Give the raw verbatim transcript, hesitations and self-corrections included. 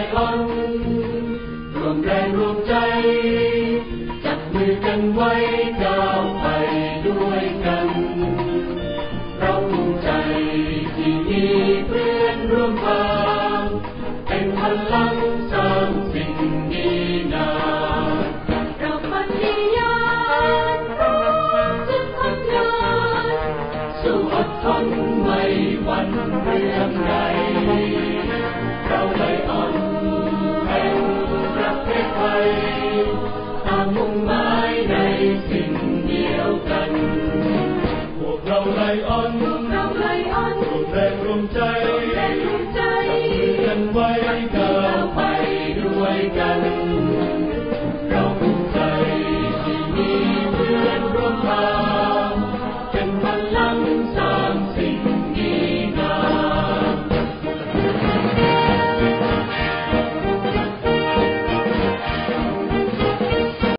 ออนรวมแรงรวมใจจับมือกันไว้ก้าวไปด้วยกันเราภูมิใจที่มีเพื่อนร่วมทางเป็นพลังสร้างสิ่งดีงามเราปฏิญาณพร้อมจะทำงานสู้อดทนไม่หวั่นเรื่องใดเราไลออนแห่งประเทศไทยตามมุ่งหมายในสิ่งเดียวกันพวกเราไลออน